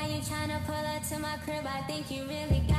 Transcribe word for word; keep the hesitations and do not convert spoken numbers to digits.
you tryna pull up to my crib, I think you really got